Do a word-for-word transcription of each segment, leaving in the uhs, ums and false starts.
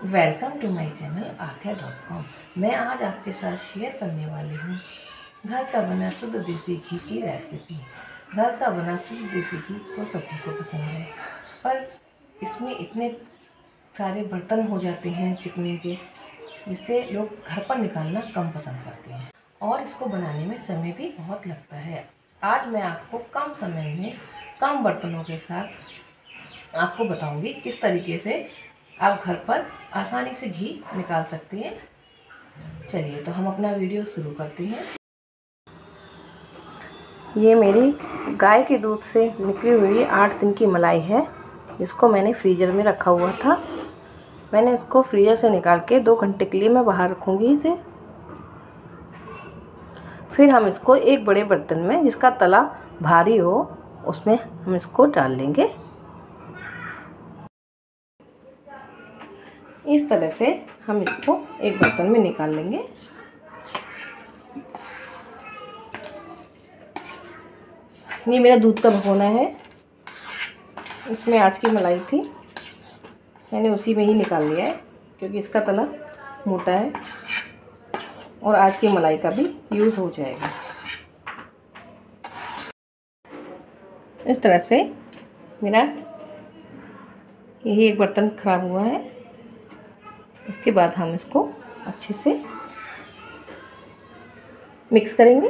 Welcome to my channel Athya dot com. मैं आज आपके साथ शेयर करने वाली हूँ घर का बना शुद्ध देसी घी की रेसिपी। घर का बना शुद्ध देसी घी तो सभी को पसंद है, पर इसमें इतने सारे बर्तन हो जाते हैं चिकने के, जिससे लोग घर पर निकालना कम पसंद करते हैं और इसको बनाने में समय भी बहुत लगता है। आज मैं आपको कम समय में कम बर्तनों के साथ आपको बताऊंगी किस तरीके से आप घर पर आसानी से घी निकाल सकते हैं। चलिए तो हम अपना वीडियो शुरू करते हैं। ये मेरी गाय के दूध से निकली हुई आठ दिन की मलाई है, जिसको मैंने फ्रीज़र में रखा हुआ था। मैंने इसको फ्रीज़र से निकाल के दो घंटे के लिए मैं बाहर रखूँगी इसे। फिर हम इसको एक बड़े बर्तन में, जिसका तला भारी हो, उसमें हम इसको डाल लेंगे। इस तरह से हम इसको एक बर्तन में निकाल लेंगे। ये मेरा दूध का भगोना है, इसमें आज की मलाई थी, मैंने उसी में ही निकाल लिया है क्योंकि इसका तला मोटा है और आज की मलाई का भी यूज़ हो जाएगा। इस तरह से मेरा यही एक बर्तन खराब हुआ है। इसके बाद हम इसको अच्छे से मिक्स करेंगे।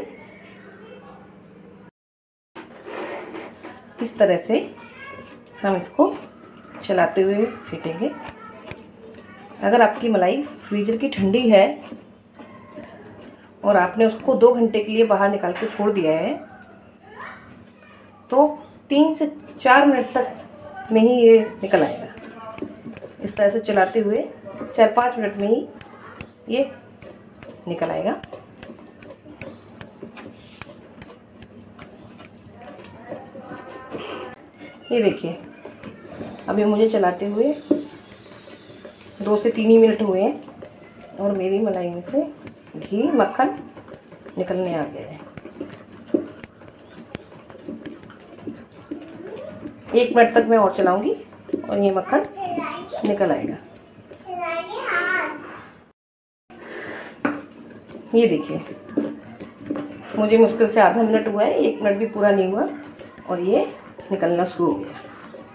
इस तरह से हम इसको चलाते हुए फेंटेंगे। अगर आपकी मलाई फ्रीजर की ठंडी है और आपने उसको दो घंटे के लिए बाहर निकाल के छोड़ दिया है, तो तीन से चार मिनट तक में ही ये निकल आएगा। इस तरह से चलाते हुए चार पाँच मिनट में ही ये निकल आएगा। ये देखिए, अभी मुझे चलाते हुए दो से तीन ही मिनट हुए हैं और मेरी मलाई में से घी मक्खन निकलने आ गया है। एक मिनट तक मैं और चलाऊंगी और ये मक्खन निकल आएगा। ये देखिए, मुझे मुश्किल से आधा मिनट हुआ है, एक मिनट भी पूरा नहीं हुआ और ये निकलना शुरू हो गया।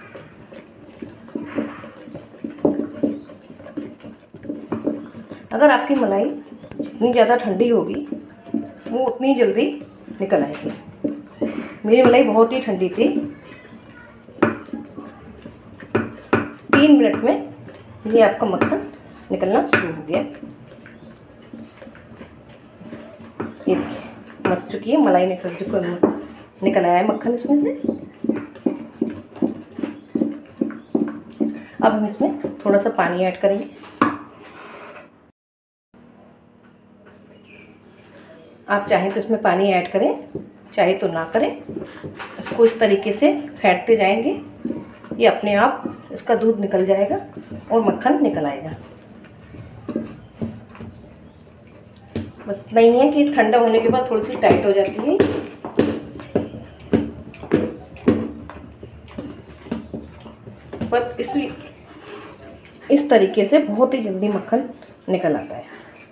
अगर आपकी मलाई जितनी ज़्यादा ठंडी होगी वो उतनी जल्दी निकल आएगी। मेरी मलाई बहुत ही ठंडी थी, तीन मिनट में ये आपका मक्खन निकलना शुरू हो गया। ये देखिए, मच चुकी है मलाई, निकल चुका निकल आया है मक्खन इसमें से। अब हम इसमें थोड़ा सा पानी ऐड करेंगे। आप चाहें तो इसमें पानी ऐड करें, चाहे तो ना करें। इसको इस तरीके से फेंटते जाएंगे, ये अपने आप इसका दूध निकल जाएगा और मक्खन निकल आएगा। बस नहीं है कि ठंडा होने के बाद थोड़ी सी टाइट हो जाती है, पर इस इस तरीके से बहुत ही जल्दी मक्खन निकल आता है।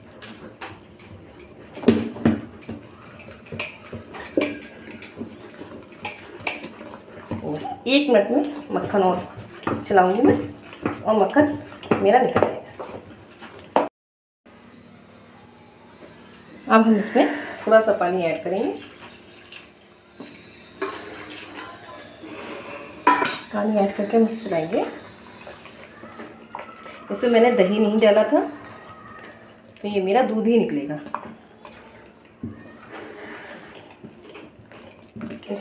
बस एक मिनट में मक्खन और चलाऊंगी मैं और मक्खन मेरा निकल आएगा। अब हम इसमें थोड़ा सा पानी ऐड करेंगे। पानी ऐड करके हम इसे चलाएंगे। इसमें मैंने दही नहीं डाला था, तो ये मेरा दूध ही निकलेगा। इस,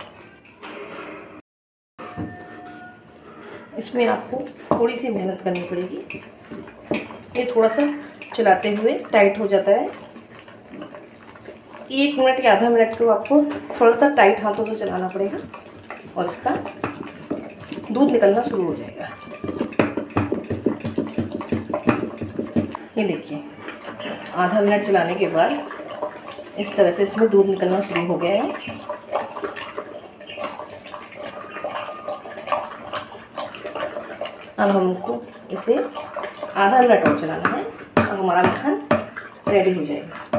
इसमें आपको थोड़ी सी मेहनत करनी पड़ेगी। ये थोड़ा सा चलाते हुए टाइट हो जाता है। एक मिनट या आधा मिनट को आपको थोड़ा सा टाइट हाथों से चलाना पड़ेगा और इसका दूध निकलना शुरू हो जाएगा। ये देखिए, आधा मिनट चलाने के बाद इस तरह से इसमें दूध निकलना शुरू हो गया है। अब हमको इसे आधा मिनट और चलाना है और हमारा मक्खन रेडी हो जाएगा।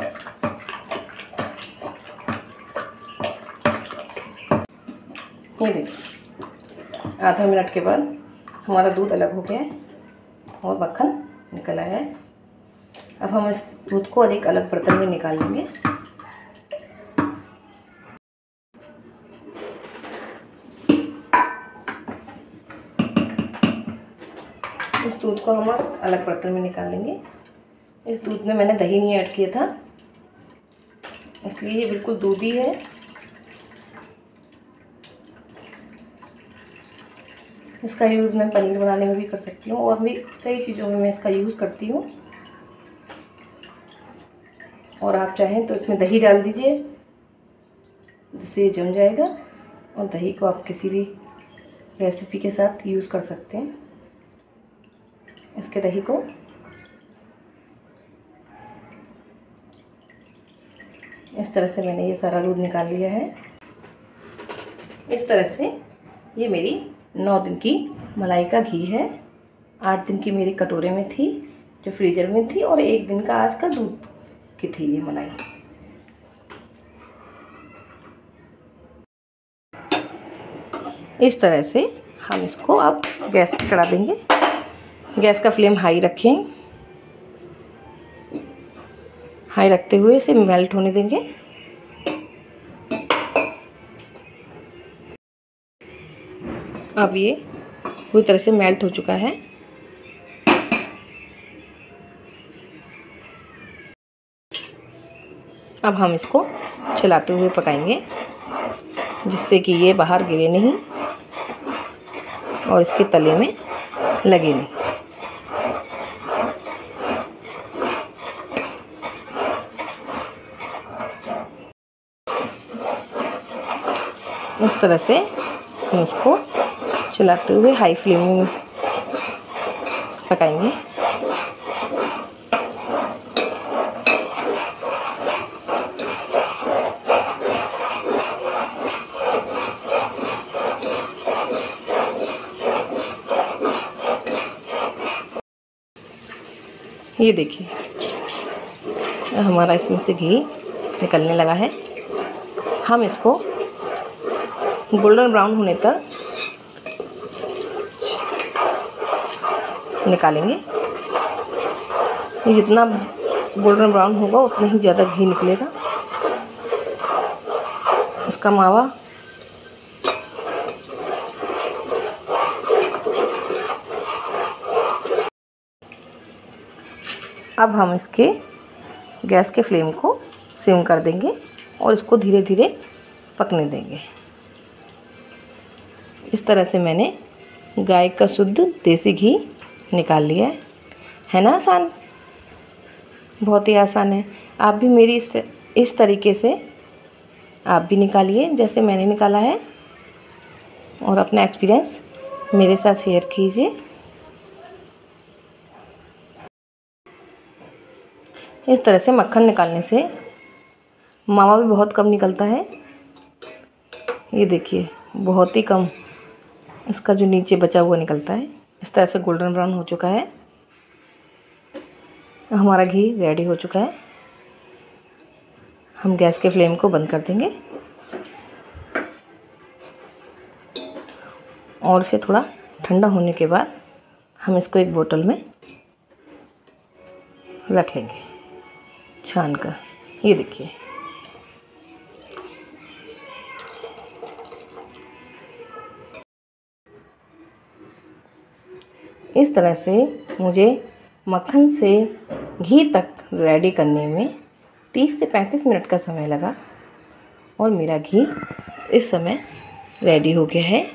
ये देखिए आधा मिनट के बाद हमारा दूध अलग हो गया है और मक्खन निकल आया है। अब हम इस दूध को एक अलग बर्तन में निकाल लेंगे। इस दूध को हम अलग बर्तन में निकाल लेंगे। इस दूध में मैंने दही नहीं ऐड किया था, इसलिए ये बिल्कुल दूधी है। इसका यूज़ मैं पनीर बनाने में भी कर सकती हूँ और भी कई चीज़ों में मैं इसका यूज़ करती हूँ। और आप चाहें तो इसमें दही डाल दीजिए, जिससे ये जम जाएगा। और दही को आप किसी भी रेसिपी के साथ यूज़ कर सकते हैं। इसके दही को इस तरह से मैंने ये सारा दूध निकाल लिया है। इस तरह से ये मेरी नौ दिन की मलाई का घी है। आठ दिन की मेरी कटोरे में थी जो फ्रीजर में थी, और एक दिन का आज का दूध की थी ये मलाई। इस तरह से हम इसको अब गैस पे चढ़ा देंगे। गैस का फ्लेम हाई रखें। हाई रखते हुए इसे मेल्ट होने देंगे। अब ये पूरी तरह से मेल्ट हो चुका है। अब हम इसको चलाते हुए पकाएंगे, जिससे कि ये बाहर गिरे नहीं और इसके तले में लगे नहीं। इस तरह से हम इसको चलाते हुए हाई फ्लेम में पकाएंगे। ये देखिए हमारा इसमें से घी निकलने लगा है। हम इसको गोल्डन ब्राउन होने तक निकालेंगे। ये जितना गोल्डन ब्राउन होगा उतना ही ज़्यादा घी निकलेगा। उसका मावा अब हम इसके गैस के फ्लेम को सिम कर देंगे और इसको धीरे धीरे पकने देंगे। इस तरह से मैंने गाय का शुद्ध देसी घी निकाल लिया है। है ना आसान? बहुत ही आसान है। आप भी मेरी इस इस तरीके से आप भी निकालिए जैसे मैंने निकाला है, और अपना एक्सपीरियंस मेरे साथ शेयर कीजिए। इस तरह से मक्खन निकालने से मावा भी बहुत कम निकलता है। ये देखिए बहुत ही कम इसका जो नीचे बचा हुआ निकलता है। इस तरह से गोल्डन ब्राउन हो चुका है। हमारा घी रेडी हो चुका है। हम गैस के फ्लेम को बंद कर देंगे और इसे थोड़ा ठंडा होने के बाद हम इसको एक बोतल में रख लेंगे छान कर। ये देखिए इस तरह से मुझे मक्खन से घी तक रेडी करने में तीस से पैंतीस मिनट का समय लगा और मेरा घी इस समय रेडी हो गया है।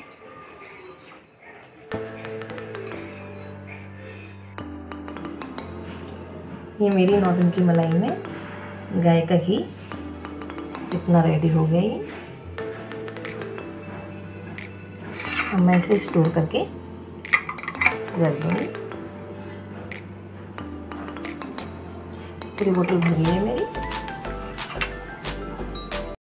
ये मेरी नौ दिन की मलाई में गाय का घी इतना रेडी हो गया। ये अब मैं इसे स्टोर करके रख दूँगी। पूरी बोतल भरी है मेरी।